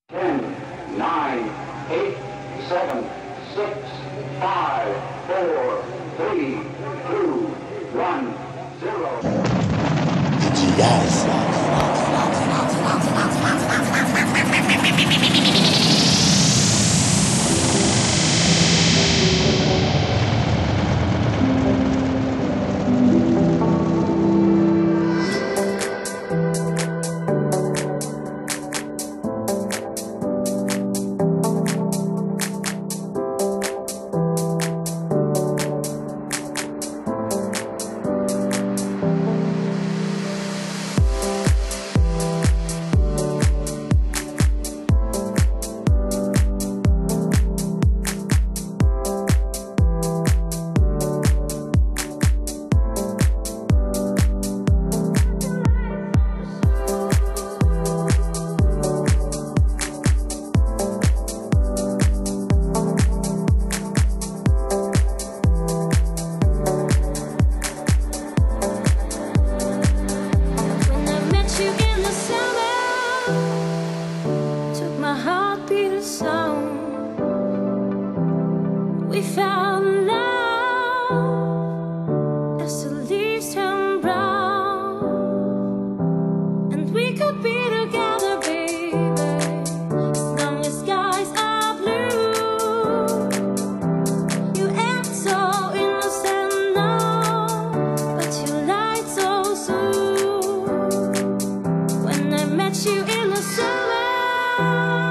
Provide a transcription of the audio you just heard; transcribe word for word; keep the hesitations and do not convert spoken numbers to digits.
Ten, nine, eight, seven, six, five, four, three, two, one, zero. We found love as the leaves turn brown, and we could be together, baby, as long as skies are blue. You act so innocent now, but you lied so soon. When I met you in the summer,